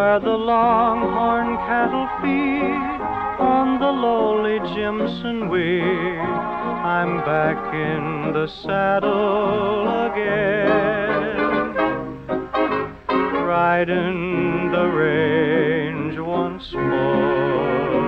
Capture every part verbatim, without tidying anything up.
where the longhorn cattle feed on the lowly Jimson weed. I'm back in the saddle again, riding the range once more,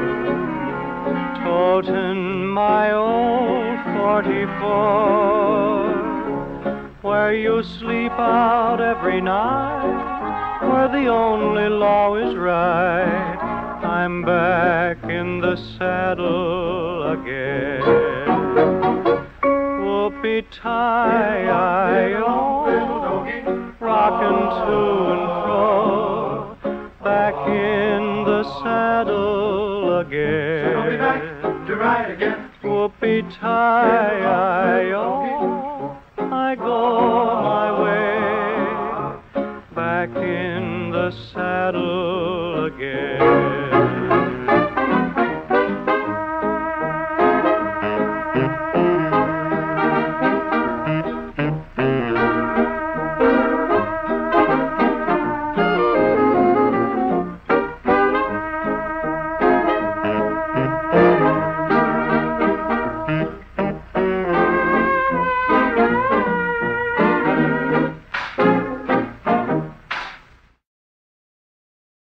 toting my old forty-four, where you sleep out every night, where the only law is right. I'm back in the saddle again. Whoopee-tie-I-O, rockin' to and fro, back in the saddle again. So be back to ride again. Whoopee-tie-I-O, I go my way, back in the saddle again.